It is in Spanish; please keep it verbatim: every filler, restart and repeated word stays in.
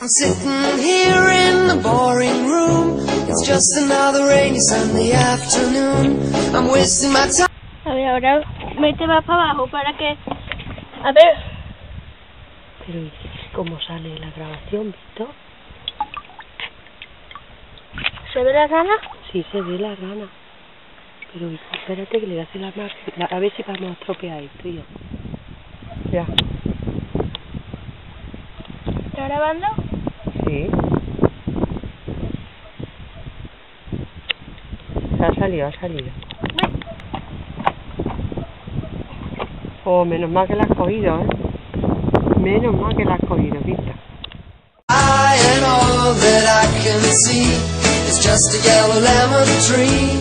I'm sitting here in the boring room. It's just another rainy Sunday afternoon. I'm wasting my time. A ver, ahora mete más para abajo para que... A ver. Pero ¿cómo sale la grabación, Víctor? ¿Se ve la rana? Sí, se ve la rana. Pero espérate que le hace la máquina. A ver si vamos a estropear esto ya. Ya. ¿Está grabando? Sí. Se ha salido, ha salido. Oh, menos mal que la has cogido, ¿eh? Menos mal que la has cogido, Víctor. I and all that I can see is just a yellow lemon tree.